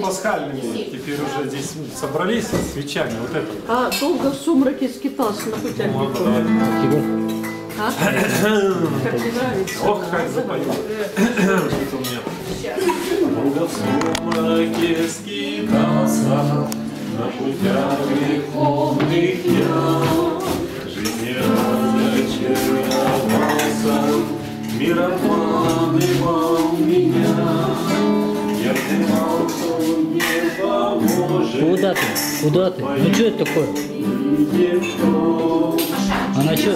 пасхальными. Теперь уже здесь собрались с свечами. Вот это. А долго в сумраке скитался на путях. Как тебе нравится? Ох, как запою. Что-то у меня. Долго в сумраке скитался, на путях греховных я. Жизни разочаровался, мир обманывал меня. Я понимал, что он не поможет. Куда ты? Куда ты? Ну что это такое? Она что?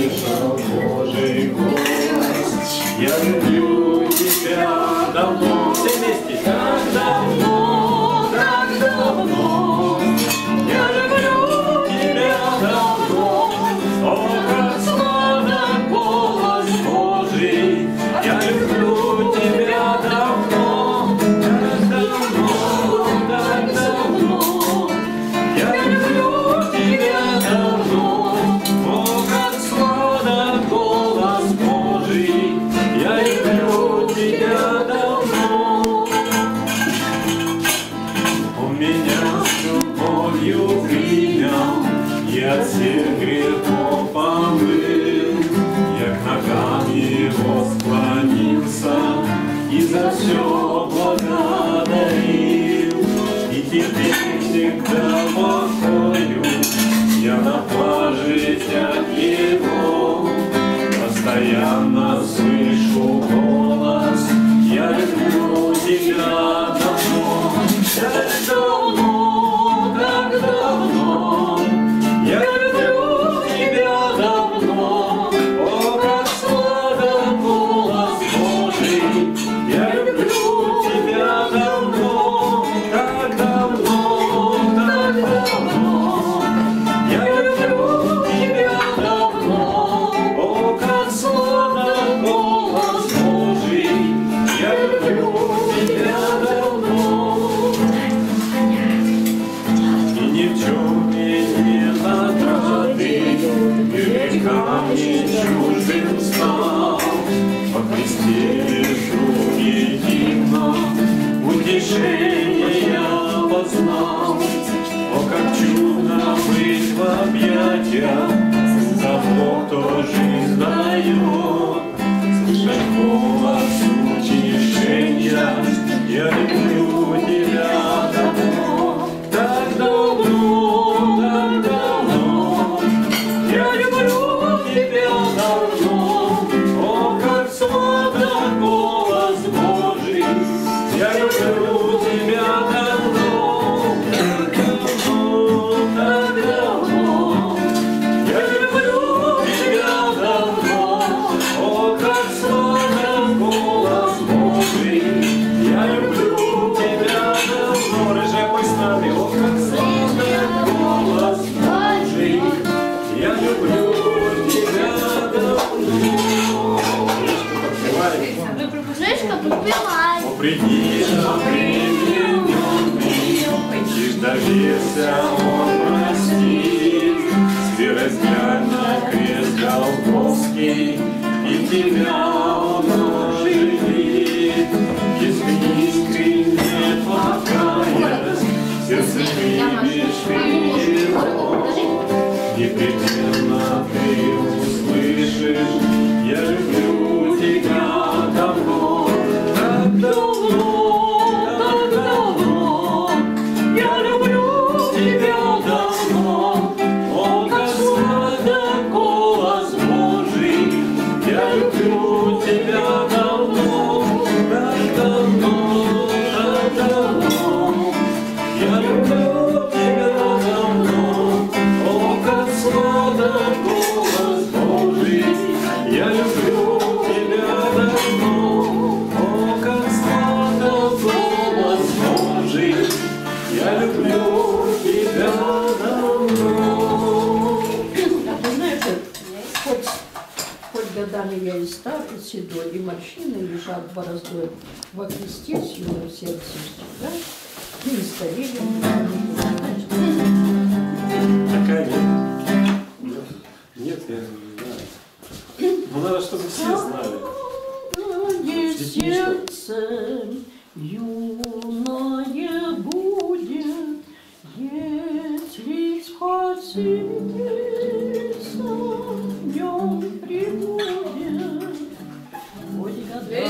Я люблю тебя давно. Все вместе. Так давно, так давно. Я люблю тебя давно. О, как сладок голос Божий. Я люблю тебя давно. Так давно, так давно. Я люблю тебя давно. О, как сладок голос Божий. Я люблю тебя давно. Он меня с любовью принял, я от всех грехов помыл. Я к ногам его склонился и за все благодарил. И теперь всегда покою я на пажитях его. Постоянно слышу голос, я люблю тебя давно. Так давно, так давно, я люблю тебя давно. О, как сладок голос Божий, я люблю тебя давно. Так давно, так давно, я люблю тебя давно. О, как сладок голос Божий, я люблю тебя давно. И ни в чем не натраты, и грехам не чужим стал. Во Христе лежу едино, утешение я познал. О, как чудно быть в объятиях того, кто жизнь дает. Слышать голос утешения, я люблю тебя давно. Так давно, так давно, я люблю тебя давно. О, как сладок голос Божий, я люблю тебя давно. Так давно, так давно, я люблю тебя давно. О, как сладок голос Божий, я люблю тебя давно. Рыжая, пой с нами. О, как сладок голос Божий, я люблю тебя давно. Жишка, подпевай. О, приди, определенный, лишь доверься, он простит. С верой взглянь на крест Голгофский, и тебя он оживит. Если искренне покаясь, сердце примешь его, непременно ты услышишь, я люблю тебя давно. Так давно, так давно, я люблю тебя давно. О, как сладок голос Божий, я люблю тебя давно. Так давно, так давно, я люблю тебя давно. О, как сладок голос Божий, я люблю тебя давно. О, как сладок голос Божий, я люблю тебя давно. А ты знаешь, хоть годами я и стар, и седой, и морщины лежат бороздой во Христе с юным сердцем, да? И не старели. Такая нет. Нет, я не знаю. Ну, надо, чтобы все знали. Юное сердце, юное веселится, днем прибудет. Хоть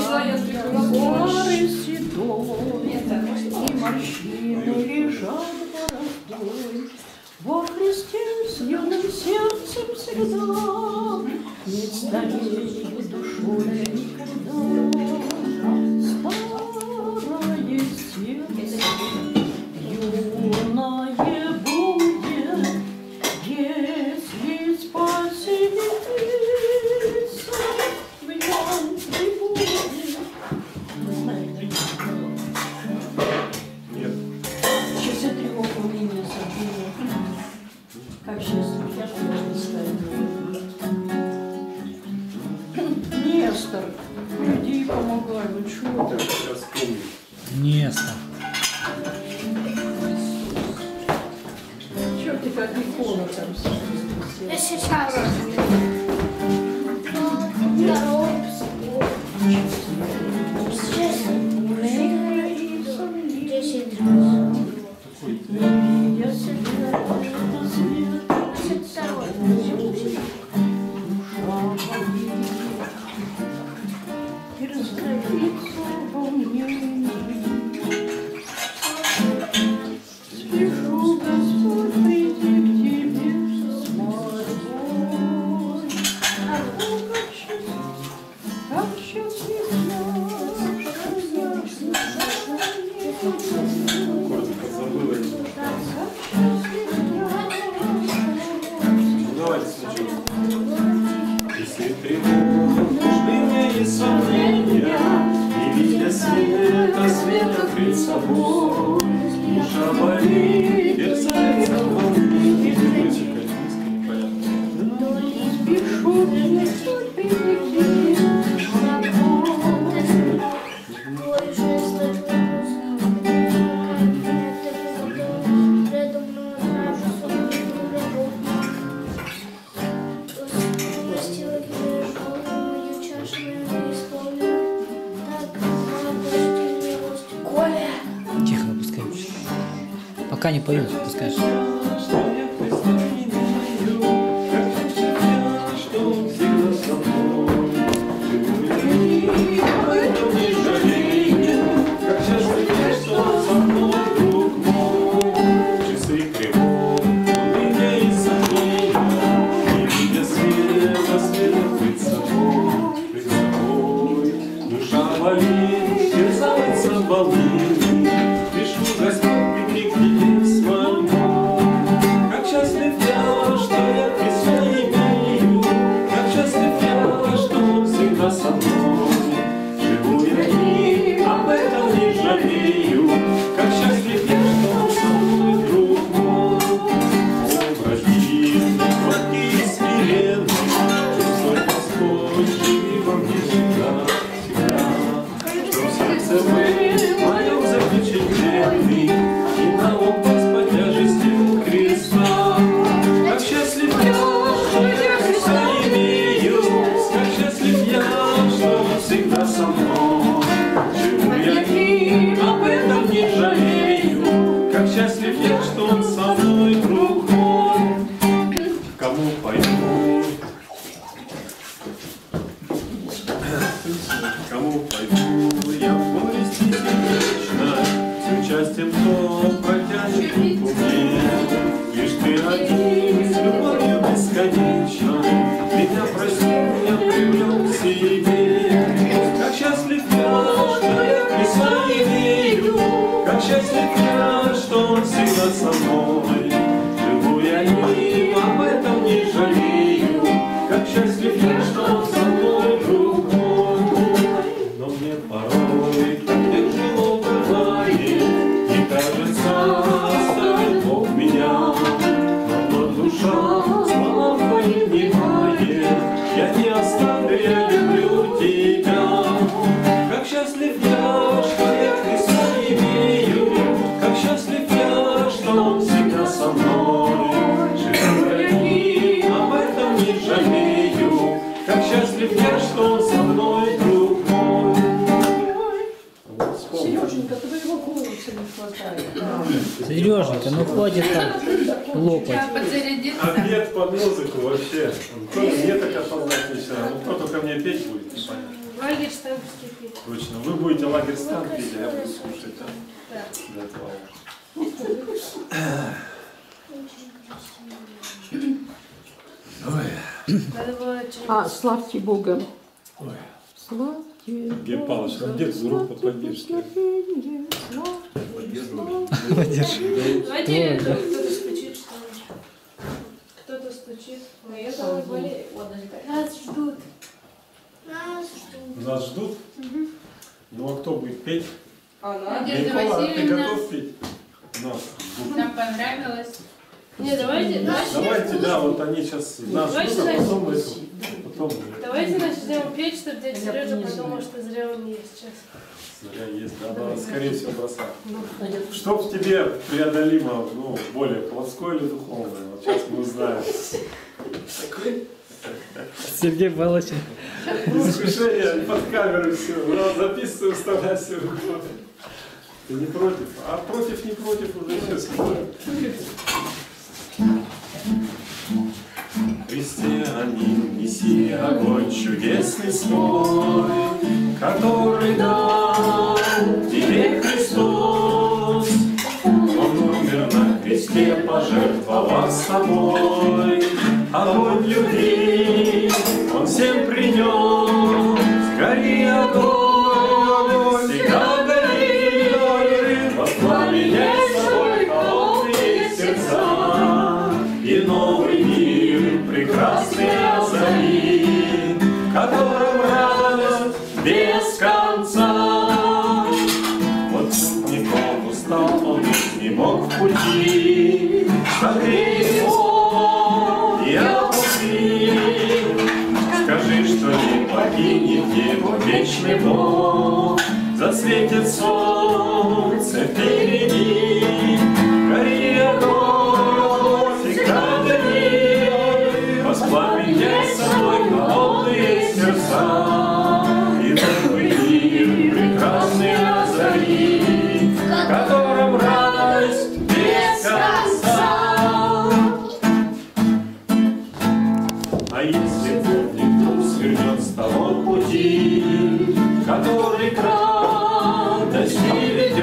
горы седой, и морщины лежат бороздой. Во Христе с юным сердцем всегда, не старею душой никогда. Старое сердце юное будет, если спасение в нем прибудет. Нет. Часы тревогу меня собила. Как счастливо, я что не Нестор, иди помогай, вы чего? Так, сейчас вспомню. Место. Чё ты как икона там сидишь? Я сейчас. Здорово. Сейчас. 10 раз. Я себя Второй. Спешу, Господь, прийти к тебе с мольбой. Как счастлив я, что я Аккорды подзабыла. Ну, давайте сначала. Если тревожны мне и сомнения, и видя света пред собой, душа болит, терзается волнение. Музыка низко, непонятно. спешу, Господь, прийти к тебе с Твой жест Тихо, пускай. Пока не поют, пускай. Что я Христа имею, как я, что Он всегда со мной. Живу я, поэтому не жалею, как счастлив я, что Он со мной, друг мой. Часы тревог, уныние и сомнения, и видя света пред собой, душа болит, терзается волнением. Пишу, Господь, приди к тебе с мольбой. Как счастлив я, что я Христа имею, как счастлив я, что Он всегда со мной. Живу я и об этом не жалею, как счастлив я, что Он со мной, друг мой. Образив, кроткий и смиренный, чувствуй, Господь, живи во мне всегда, всегда. Что в сердце был моем запечатленный, и на образ по тяжести Христа. Как счастлив я, что я Христа имею, как счастлив я, что Он всегда со мной. Живу я и об этом не жалею, как счастлив я, что Он со мной, друг мой. Кому пойду? Кому пойду я в повести вечной, с участием кто протянет руку мне. Лишь ты один с любовью бесконечной меня просил, я привлек к себе. Как счастлив я, что я Христа имею, как счастлив я, что Он всегда со мной. Живу я им, об этом не жалею, как счастлив я, что Он со мной, друг мой. Но мне порой так тяжело бывает, и кажется, оставил Бог меня. Но душа слова твоим внимает, я не оставлю, я люблю тебя. Как счастлив я, что я Христа имею, как счастлив я, что Он всегда со мной. Живу я и об этом не жалею, как счастлив я, что Он со мной, друг мой. Сереженька, твоего голоса не хватает. Сереженька, ну хватит так. лопать. Подзарядиться. Обед под музыку вообще. Кто мне так опознать не вчера. Ну кто только мне петь будет, непонятно. Лагерь Стамбульский пить. Точно. Вы будете лагерь стан петь, а я буду слушать. Да. До этого. Ой. Надо было через... А, славьте Бога. Ой. Славьте Гей Павлович, ну где ты руку поддержишь? Давайте кто-то стучит, что ли. Кто-то стучит. Ой, я там болею. Нас ждут. Нас ждут? Ну а кто будет петь? Надежда Никола, а ты Васильевна. готов петь? Нас ждут. Нам понравилось. Не, давайте. Давайте, да, вот они сейчас нас ждут, а потом эту. Потом Давайте начнем петь, чтобы дядя Сережа подумал, что зря он есть сейчас. зря есть, да, скорее всего бросать. Что в тебе преодолимо, ну, более плотское или духовное? Вот сейчас мы узнаем. Сергей Павлович. Искушение под камеру все. Надо записывать, вставлять все. Ты не против? А против, не против уже все сказали. Христианин, неси огонь чудесный свой, который дал тебе Христос. Он умер на кресте, пожертвовав собой. Огонь любви Он всем принес. Гори огонь, всегда гори, воспламеняй собой холодные сердца. И новый мир прекрасный озари, в котором радость без конца. Вот путников устал, он не мог в пути, согрей его, я пути. Скажи, что не покинет его вечный Бог, засветит солнце впереди. Гори огонь, всегда гори, воспламеняй собой холодные сердца. И новый мир прекрасный озари, в котором радость без конца. А если путник вдруг свернет с того пути, который к радости ведет,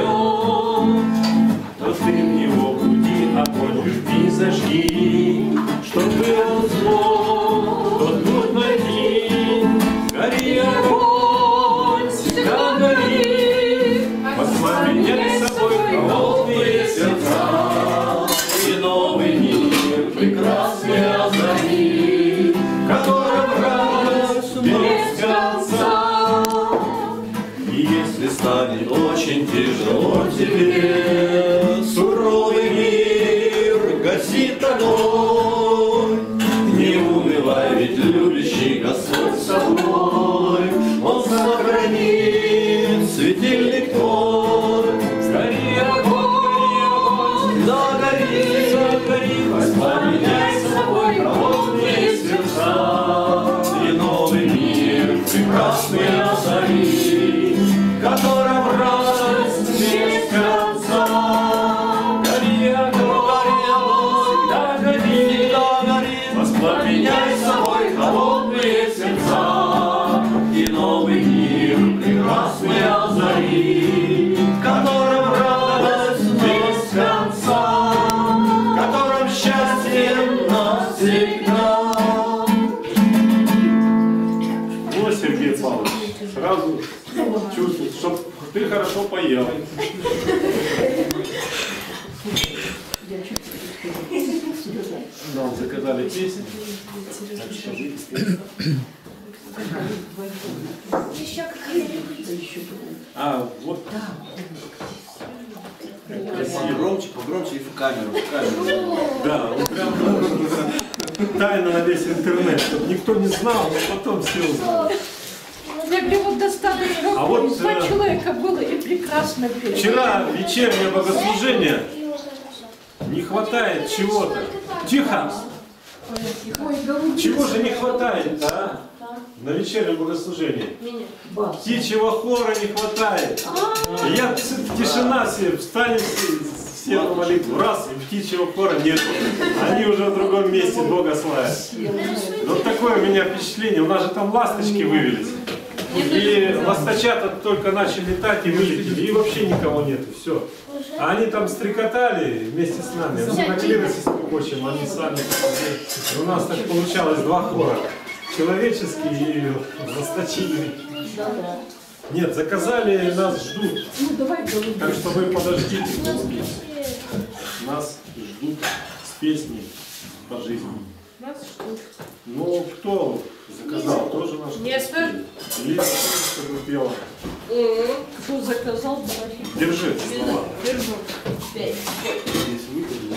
то ты в его пути огонь любви зажги, чтобы он смог тот путь найти. Гори огонь, всегда гори, воспламеняй собой холодные сердца. И новый мир прекрасный озари, в котором радость без конца. И если станет очень тяжело тебе, суровый мир гасит огонь, не унывай, ведь любящий Господь с тобой. Он сохранит светильник твой. Гори огонь, загори, воспламеняй собой холодные сердца. И новый мир прекрасный озари, в котором радость без конца. Гори огонь, всегда гори, воспламеняй собой холодные сердца. И новый мир прекрасный озари, в котором радость без конца, в котором счастье навсегда. Вот, Сергей Павлович, сразу чувствую, что ты хорошо поел. Нам заказали песню. Так что вы Еще какие-нибудь. А, вот Погромче и в камеру, в камеру. да, он прям тайна на весь интернет, чтобы никто не знал, но потом все узнали. Я говорю, вот достаточно, А вот, два человека было и прекрасно пели. Вчера вечернее богослужение, не хватает чего-то. Тихо! Ой, голубица. Чего же не хватает-то, а? На вечернем богослужении. Бас. Птичьего хора не хватает. Я тишина себе, встанем все на молитву, раз, и птичьего хора нет. Они уже в другом месте Бога славят. Вот такое у меня впечатление. У нас же там ласточки вывелись. И ласточата только начали летать и вылетели. И вообще никого нету. Все. А они там стрекотали вместе с нами. Мы на клиросе скрипочем, они сами. У нас так получалось два хора. Человеческий и ласточиный. Нет, заказали, нас ждут. Ну, давай голубей. Так что вы подождите. Нас ждут с песней по жизни. Нас ждут. Ну, кто заказал? Тоже наш. Нестор. Лиза, чтобы пела. Кто заказал, давай. Держи слова. Держу. Здесь выходи.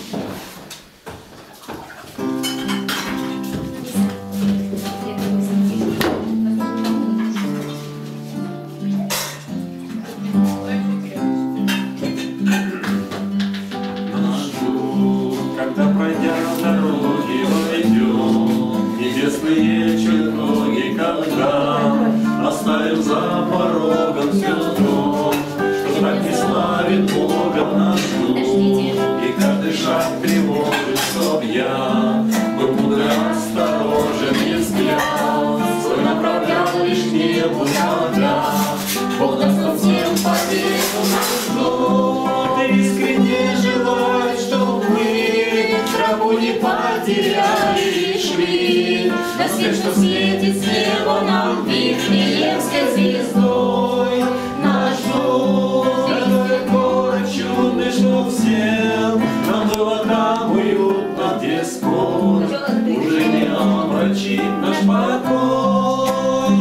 Когда пройдя дороги войдем, небесные чертоги, когда оставим за порогом все то, что так не славит Бога наш дух. И каждый шаг тревожит, чтоб я был мудро осторожен, и взгляд свой направлял лишь к небу, когда Бог нас всем победу нашу. Ты искренне желаешь, чтоб мы тропу не потеряли и шли на свет, что светит с неба нам Вифлеемской звездой. Наш дух, который город чудный, что всем нам было там уютно, где скоро уже не омрачит наш покой.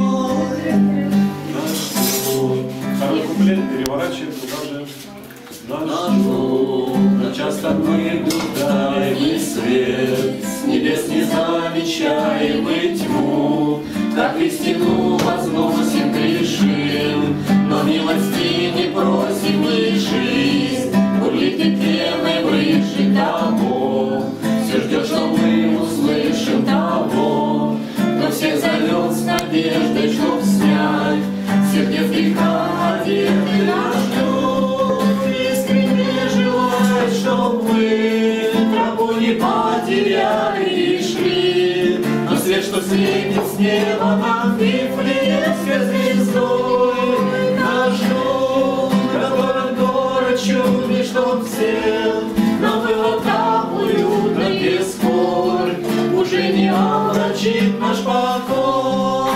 Наш дух. Второй куплет переворачиваем туда же. Наш дух, но часто мы блуждаем и свет с небес не замечаем и тьму, как истину возносим, грешим, но милости не просим, и жизнь бурлит и пеной брызжет того. Все ждет, что мы услышим того, кто всех зовет с надеждой, чтоб снять сердец греха одежды. Наш дух искренне желает, чтоб мы тропу не потеряли и шли на свет, что светит с неба нам Вифлеемской звездой. Наш дух, который город чудный, чтоб всем нам было там уютно, без скорбь уже не омрачит наш покой.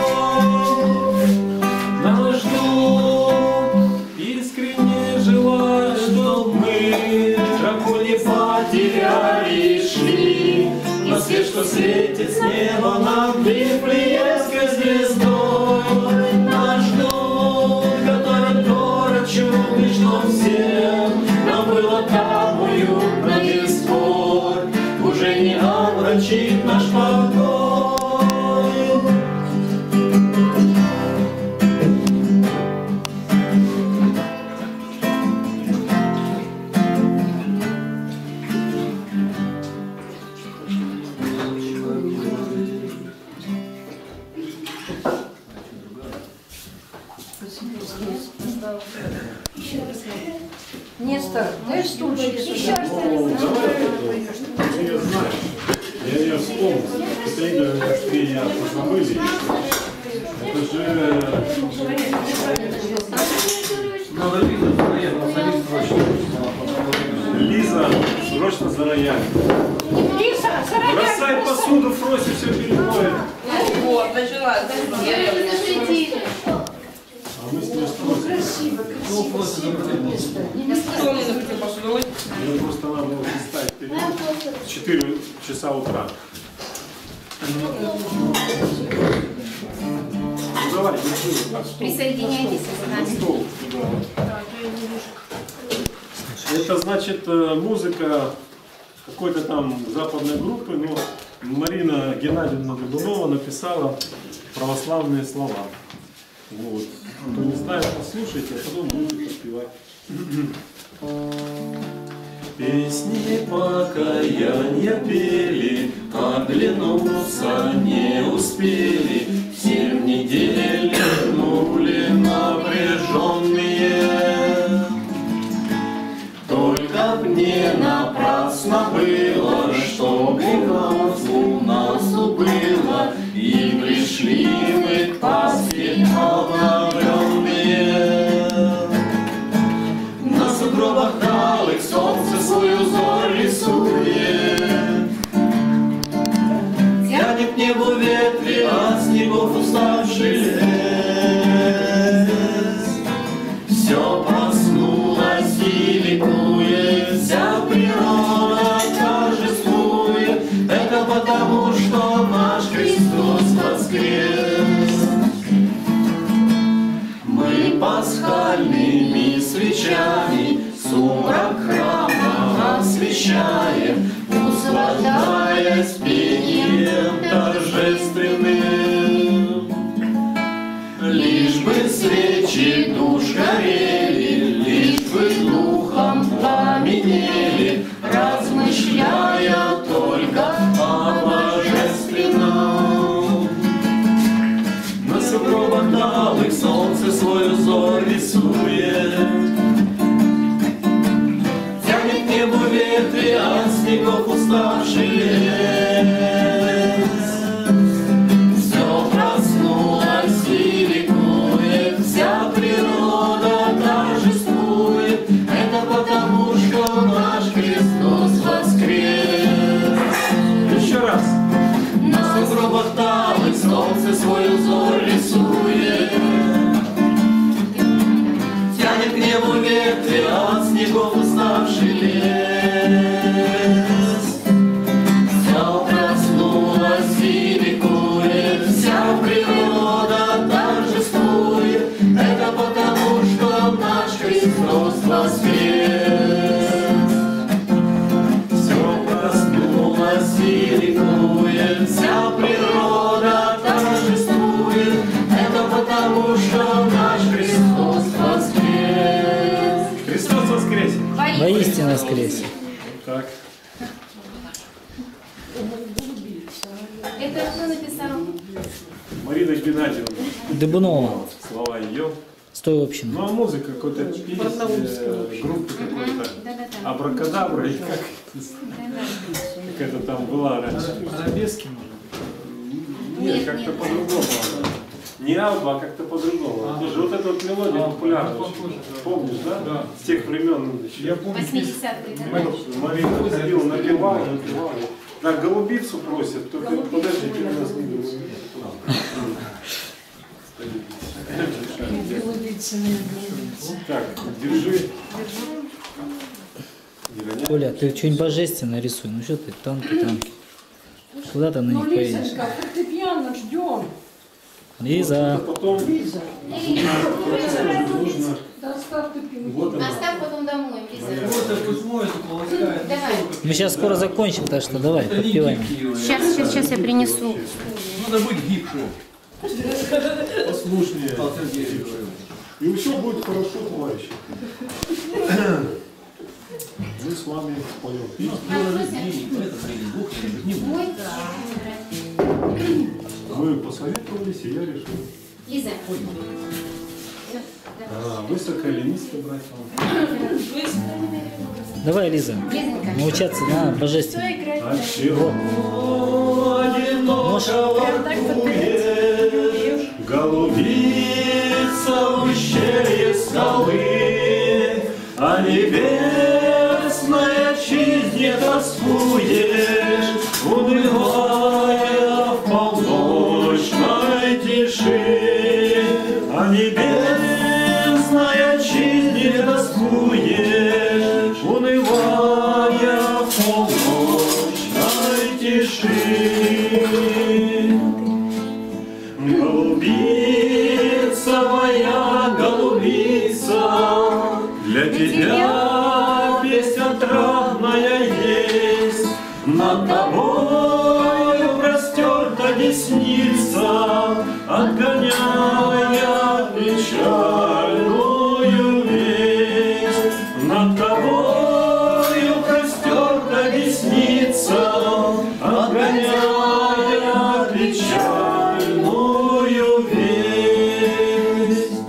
Наш дух искренне желает, чтоб мы тропу не потеряли и шли на свет, что светит с неба нам Вифлеемской звездой. Наш дух, который город чудный, чтоб всем нам было там уютно, без спор уже не омрачит наш покой. Нестор, дай стульчик. Еще раз. Ты ее знаешь. Я ее вспомнил. Это Игорь, как ты ее позабыли. Это же... Надо Лиза, срочно за рояль. Лиза, Бросай посуду, Фроси все перекроет. Вот, начала. А мы с ней что? красиво, красиво место. Кто мне захотел посуду? Мне просто надо было представить вперед. 4 часа утра. Ну давай, держи вот так. Присоединяйтесь к нам. Стол туда. Это значит музыка какой-то там западной группы, но Марина Геннадьевна Годунова написала православные слова. Вот. Кто не знает, послушайте, а потом будете подпевать. Песни покаяния пели, оглянуться не успели, все в неделю вернули напряженные. Только снегов уставший лес. Все проснулось и ликует, вся природа торжествует. Это потому, что наш Христос воскрес. Мы пасхальными свечами сумрак храма освещаем, услаждаясь пением торжественным. Лишь бы свечи душ горели, лишь бы духом пламенели, размышляя только о божественном. На сугробах талых солнце свой узор рисует, тянет к небу ветви от снегов уставший лес. Все проснулось и ликует, вся природа торжествует. Это потому, что наш Христос воскрес. Еще раз. На сугробах талых солнце свой узор рисует, тянет к небу ветви от снегов уставший лес. Все проснулось и ликует, вся природа торжествует. Это потому, что наш Христос воскрес. Все проснулось и ликует, вся природа торжествует. Это потому, что наш Христос воскрес. Христос воскресе! Воистину воскресе. Так. Это кто написал? Марина Геннадьевна. Дыбунова. Слова ее. Стой община. Ну а музыка какой-то певец, группы какой-то. Абракадабра и как это там была раньше. Арабески, может? Нет, как-то по-другому. Не Алба, а как-то по-другому. Тоже вот эта вот мелодия популярная. Помнишь, да? Да. С тех времен еще. Я помню. 80-е, да? Марина ходила, напевала. Так, голубицу просят, только подождите, у нас не голубица. Так, держи. Коля, ты что-нибудь божественное рисуй. Ну что ты, танки. Куда ты на Ну, них поедешь? Лизонька, фортепиано ждем. Лиза. Потом Лиза, нужно. доставь ты пинки. Вот она. Оставь потом домой, Лиза. Вот так пусть моется, полоскает. Давай. Мы сейчас скоро закончим, так что давай, подпеваем. Сейчас я принесу. Надо быть гибше. Послушнее. И все будет хорошо, товарищи. Мы с вами поем. Ой, Мы посоветовались, и я решил. Лиза. Высоко или низко брать вам? Давай, Лиза. Лизонька. Научаться на божественном. А чего одиноко воркуешь, голубица в ущелье скалы, а небесная честь не тоскуешь, унывая в полночной тиши, а небесная честь не тоскуешь, унывая в полночной тиши. Голубица моя, голубица, для тебя песнь отрадная есть. Над тобою простерта десница, отгоняя печальную весть. Над тобою простерта десница, отгоняя печальную весть.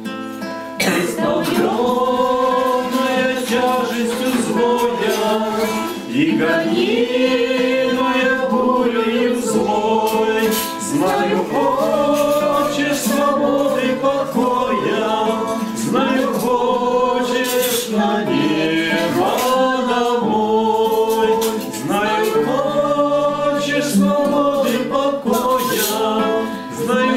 Истолкованная тяжестью злоя и гонимая болью злой, знаю, хочешь свободы и покоя, знаю, хочешь на небо домой, знаю, хочешь свободы и покоя, знаю,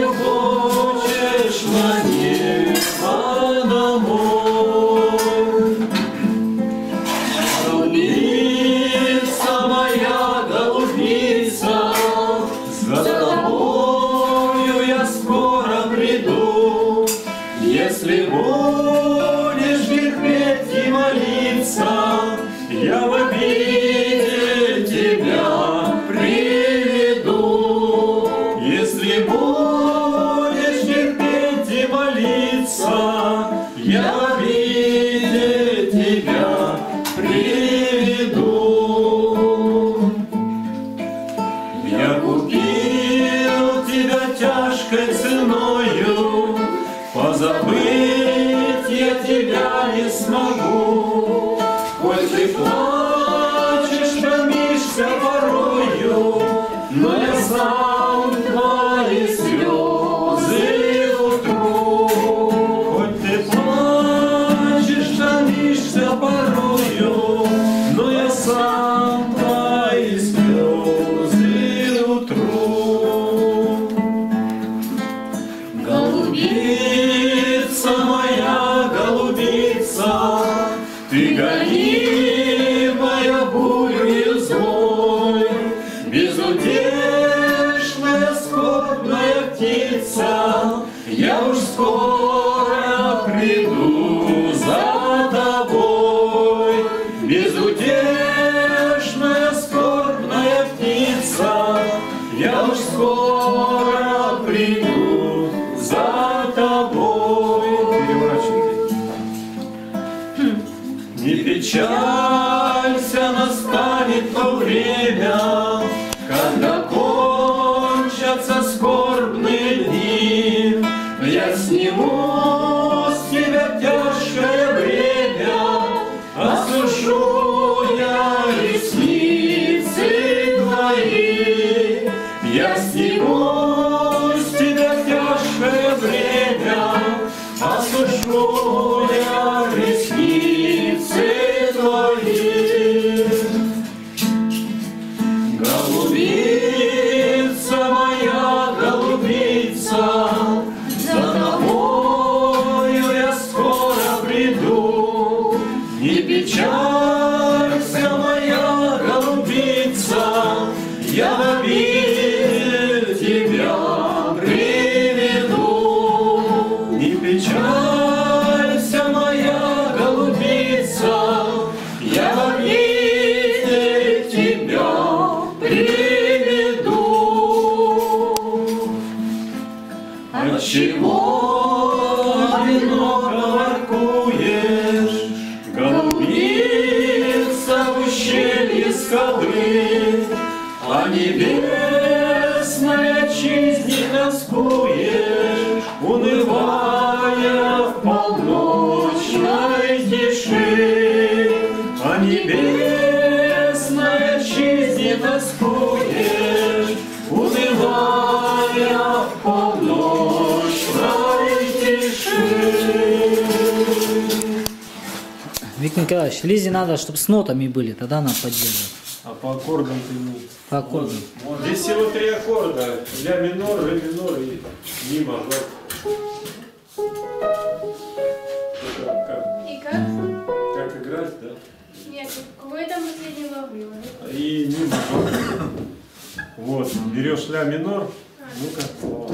тяжкой ценою, позабыть я тебя не смогу. Хоть ты плачешь, томишься порою, но я сам твои слезы утру. Хоть ты плачешь, томишься порою, но я сам твои слезы утру. Голубица моя, голубица, ты гонимая бурью злой, безутешная скорбная птица, я уж скоро приду за тобой. Безутешная скорбная птица, я уж скоро приду за тобой. Переворачивайте. Не печалься, настанет то время, когда кончатся скорбные дни. Я сниму с тебя тяжкое бремя, осушу я ресницы твои. Я сниму с тебя тяжкое бремя, осушу я ресницы твои. Голубица моя, голубица, за тобою я скоро приду. Не печалься, моя голубица, я в обитель тебя приведу. Не печалься, моя голубица, я в обитель тебя приведу. Отчего одиноко воркуешь, голубица в ущелье скалы, а небесной отчизне тоскуешь, унывая в полночной тиши. А небесной отчизне тоскуешь, унывая в полночной тиши. Виктор Николаевич, Лизе надо, чтобы с нотами были, тогда она поддержит. А по аккордам ты не... По аккордам. Вот здесь всего 3 аккорда. Ля минор, ре минор и ми мажор. И как? Как играть, да? Нет, какой там последний ловил? И ми мажор. Вот, берешь ля минор. Ну-ка, слова.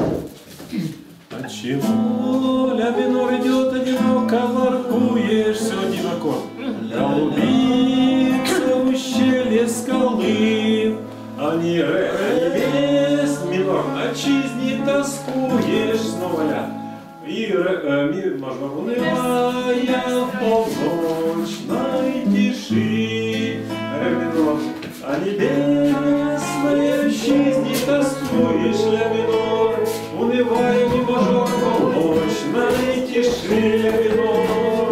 Отчего ля минор идет одиноко, воркуешь, все один аккорд. Голубица в ущелье скалы, а не ре, небес минор, отчизне тоскуешь, снова ля. И ми мажор, унывая в полночной тиши, ре минор, а небесной отчизне тоскуешь, ля минор, унывая ми мажор в полночной тиши, ля минор.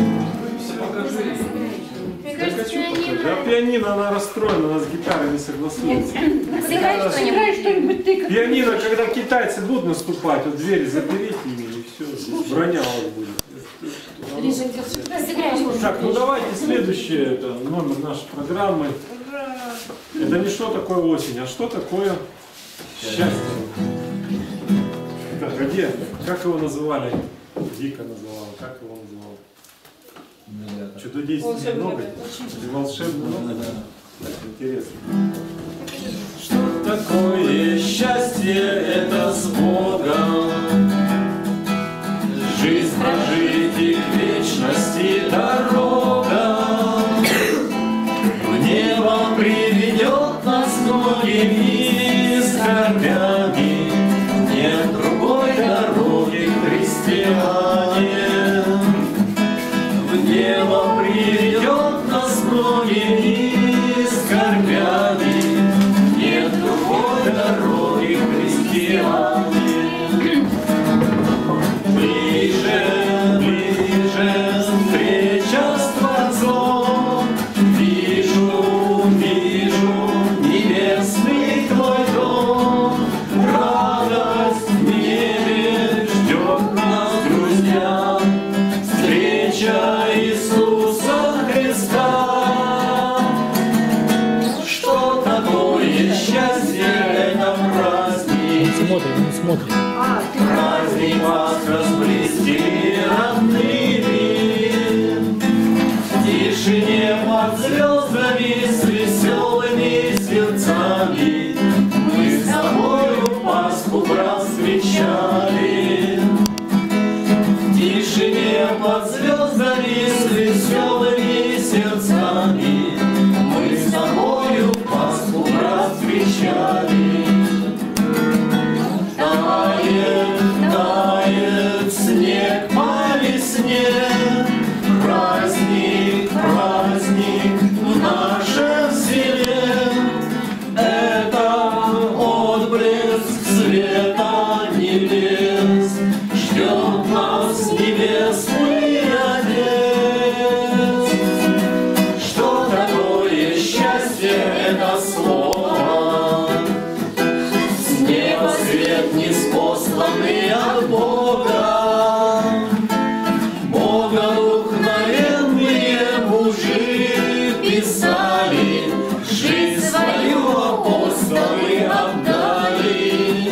Мне кажется, пианино. А пианино, она расстроена, она с гитарой не согласуется. Сыграй Сыграй что-нибудь ты. Пианино, когда китайцы будут наступать, вот двери заперите ими, и все, броня у вас будет. Сыграй. Так, ну давайте следующее, это номер нашей программы. Это не что такое осень, а что такое счастье. Так, а где? Как его называли? Вика называла, как его называла? Чудодейственный ноготь? Или волшебный ноготь? Так, интересно. Что такое счастье? Это с Богом. Жизнь прожить и к вечности дорога. В небо приведет нас многими скорбями. Нет другой дороги, христиане. В небо приведет нас многими скорбями. Нет другой дороги, христиане. Праздник вас расплести родными, в тишине под звездами с веселыми сердцами мы с тобою Пасху просвещали. В тишине под звездами с веселыми сердцами мы с тобою Пасху просвещали. Тает снег по весне, праздник, праздник в нашем селе. Это отблеск света небес, ждет нас небесный Отец. Что такое счастье, это слово, с неба свет ниспосланный от Бога. Богодухновенные мужи писали, жизнь свою апостолы отдали.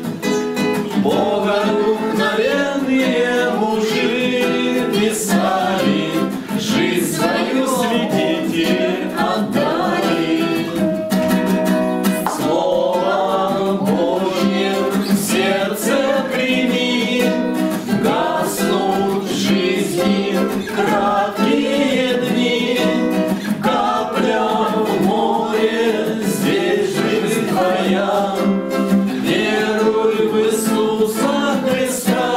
Богодухновенные мужи писали, жизнь свою святители отдали. Слово Божье в сердце прими, гаснут в жизни краткие дни. Капля в море, здесь жизнь твоя, веруй в Иисуса Христа.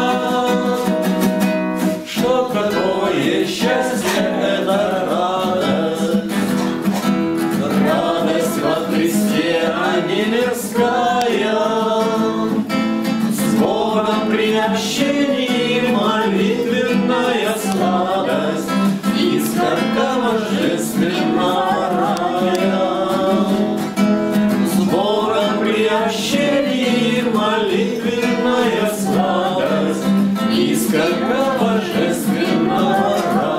Что такое счастье, это радость, радость во Христе, а не мирская. С Богом при общении молитвенная сладость, искорка божественная. С Богом при общении молитвенная сладость, искорка божественная.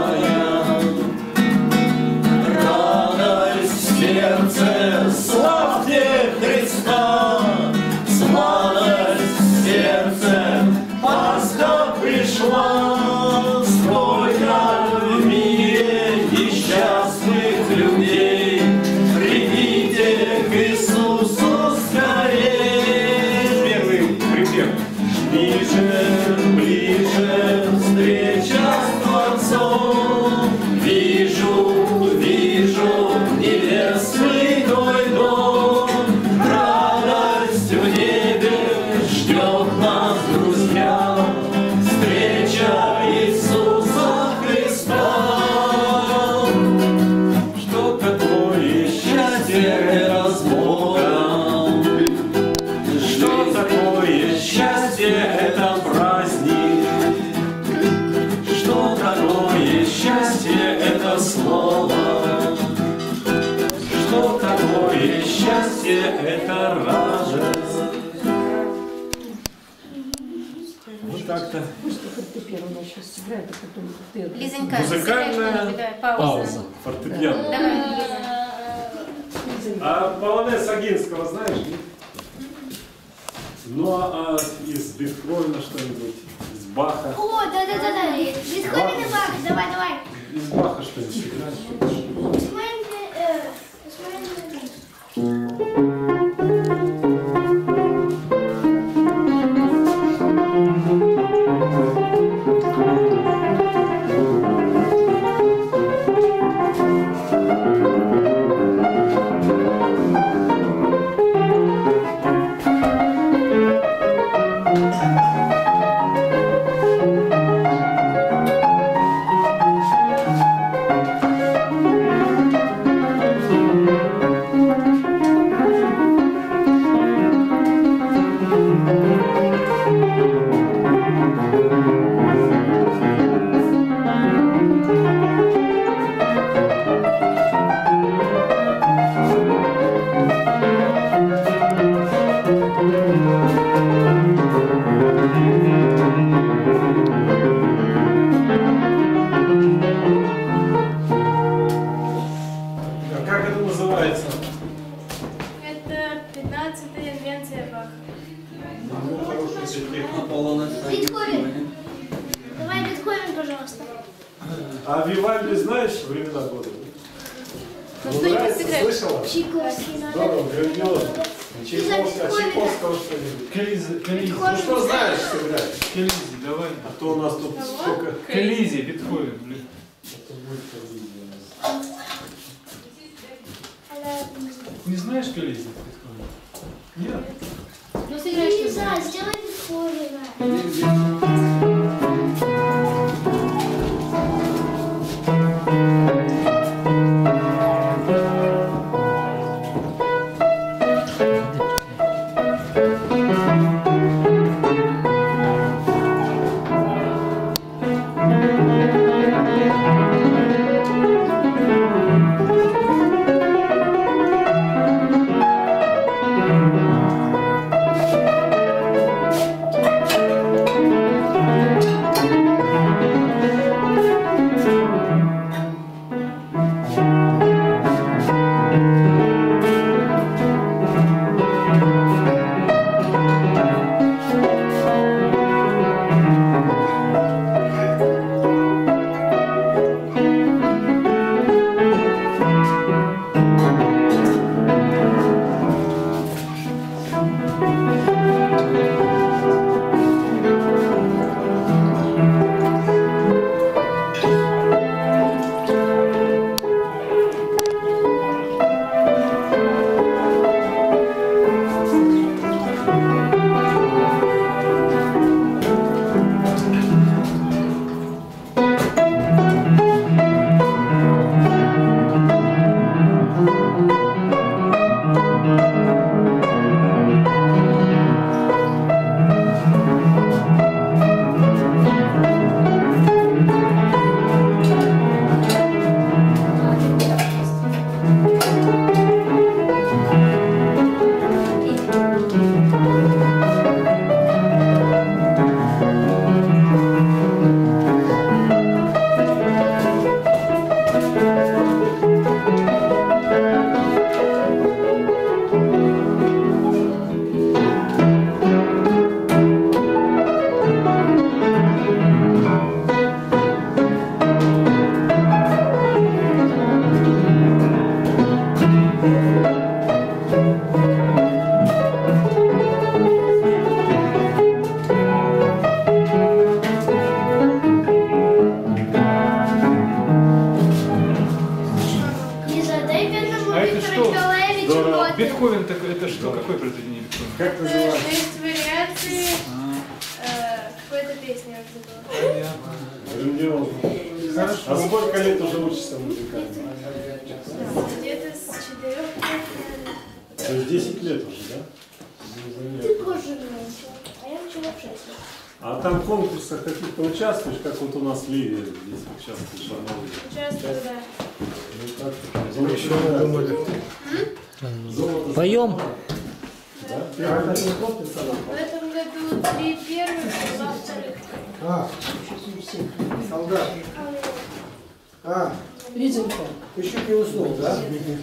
Радость в сердце, славьте Христа, сладость в сердце, Пасха пришла. Сколько в мире несчастных людей, придите к Иисусу скорее. Первый припев. Ближе, ближе встреча с Творцом, вижу, вижу небесный твой дом. Радость в небе ждет нас, друзья, встреча Иисуса Христа. Что такое счастье, это с Богом. Что такое счастье, это праздник. Что такое счастье, это слово. Что такое счастье, это радость. Вот так-то. Пусть фортепиано сейчас сыграет, а потом ты. Лизонька, Музыкальная давай, пауза. фортепиано. Давай, Лиза. А полонез Агинского знаешь? Нет? Ну а из Бетховена что-нибудь? Из Баха? О, да. Бетховен и Бах, давай. Из Баха что-нибудь сыграешь? Мальчики. Бетховен. Давай Бетховен, пожалуйста. А Вивальди знаешь времена года? Ну, Ну, кто-нибудь нравится? сыграет? Слышала? Чайковский надо. Здорово, грандиозно. Бетховена. Чайковского что-нибудь. Келизи. Ну что знаешь сыграть? Келизи, давай. А то у нас тут сколько... Келизи, Бетховен, блин. Это будет Келизи у нас. Не знаешь Келизи, Бетховен? Нет. Ну, сыграй что-нибудь. Лиза, сделай Бетховена. Бетховен, так это что? Какое произведение Бетховена? Как называется? Есть вариации какой-то песни я забыла. Грандиозно. Хорошо. А сколько лет уже учишься музыкально? Где-то с 4 лет, наверное. То есть 10 лет уже, да? Ты позже начала, а я начала в 6 лет. А там в конкурсах каких-то участвуешь, как вот у нас Ливия здесь участвуешь, она уже. Участвую, да. Ну как? Золото. Поем. Да? Ты когда не В этом году 3 первых, 2 вторых. Солдат. Лизонька. Ты чуть не уснул, да?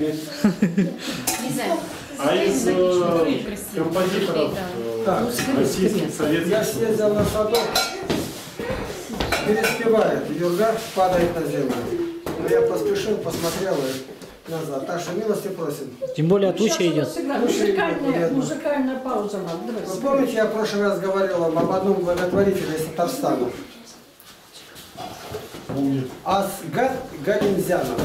А из композиторов российских, Я советских, съездил на садок, переспевает, Юрга падает на землю. Но я поспешил, посмотрел и назад. Так что милости просим. Тем более туча Сейчас идет. сыграем. Музыкальная Музыкальная пауза нам. Вы помните, я в прошлый раз говорил вам об одном благотворителе из Татарстана? помню. Асгат Галимзянов.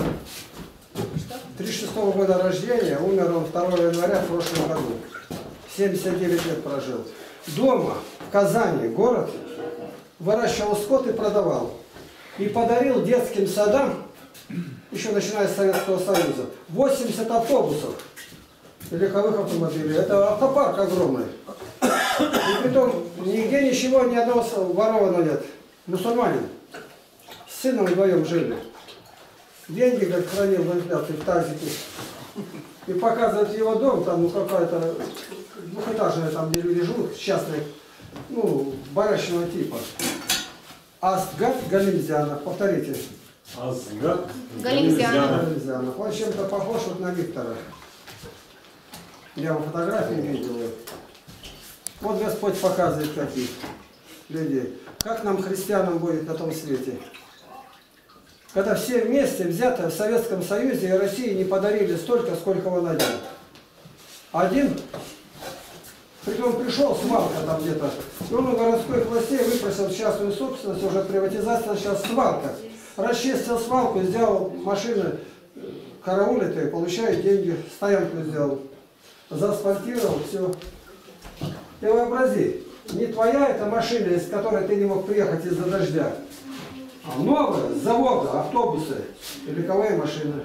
36 года рождения, умер он 2 января в прошлом году. 79 лет прожил. Дома, в Казани, город, выращивал скот и продавал. И подарил детским садам, еще начиная с Советского Союза, 80 автобусов, легковых автомобилей. Это автопарк огромный. И притом нигде ничего, ни одного ворованного нет. Мусульманин. С сыном вдвоем жили. Деньги, как хранил в инфляции, в тазике. И показывает его дом, там ну какая-то двухэтажная, там где люди живут, частные, ну, барачного типа. Асгат Галимзянов, повторите. Асгат Галимзянов. Галимзянов. Он чем-то похож вот на Виктора. Я вам фотографии видел. Вот Господь показывает таких людей. Как нам, христианам, будет на том свете? Когда все вместе, взято в Советском Союзе и России не подарили столько, сколько он один. Один, притом пришел, свалка там где-то, и он у городской властей выпросил частную собственность, уже приватизация, сейчас свалка. Расчистил свалку, сделал машины, караулит и получает деньги, стоянку сделал. Заасфальтировал, все. Ты вообрази, не твоя эта машина, из которой ты не мог приехать из-за дождя, а новая, с завода, автобусы и легковые машины.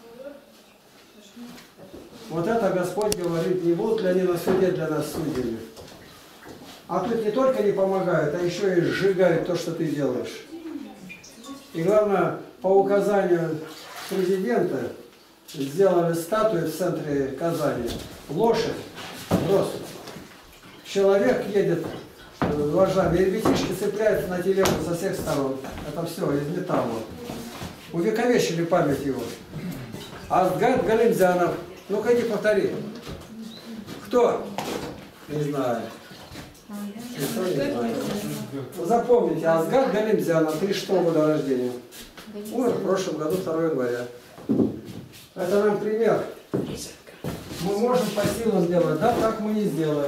Вот это Господь говорит, не будут ли они на суде для нас судили. А тут не только не помогают, а еще и сжигают то, что ты делаешь. И главное, по указанию президента сделали статую в центре Казани. Лошадь, рост. Человек едет вожжами, и ребятишки цепляются на телегу со всех сторон. Это все из металла. Увековечили память его. Асгат Галимзянов. Ну-ка иди повтори. Кто? Не знаю. Никто не знает. Запомните, Асгат Галимзянов, 36 года рождения. Умер в прошлом году, 2 января. Это нам пример. Мы можем по силам сделать, да, так мы не сделаем.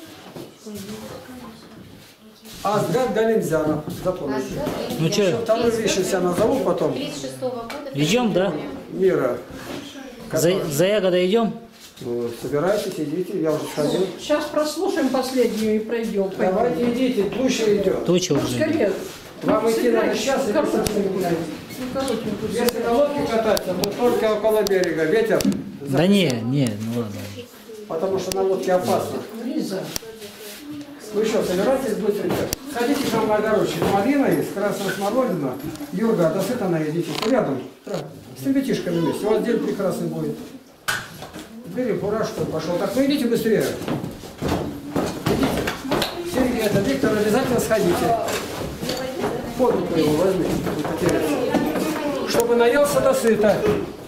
Асгат Галимзянов, запомните. Ну что, Вторую вещь я назову потом. 36-го года. идем, да? Мира. За ягодой идем? Ну, собирайтесь, идите, я уже сходил. Сейчас прослушаем последнюю и пройдем. Давайте идите, туча идет. Туча уже. Скорее. Вам идти надо сейчас и Картошку писать не гулять. будете. Если на лодке кататься, то только около берега. Ветер. Да не, ну ладно. Потому что на лодке опасно. Лиза. Вы что, собираетесь быстренько? Сходите к нам на огородчик. Малина есть, красная смородина. Юрга, до сыта наедитесь. Рядом. С ребятишками вместе. У вас день прекрасный будет. Бери фуражку, пошел. Так, ну идите быстрее. Идите. Сергей, это Виктор, обязательно сходите. Под руку его возьмите, чтобы наелся до сыта.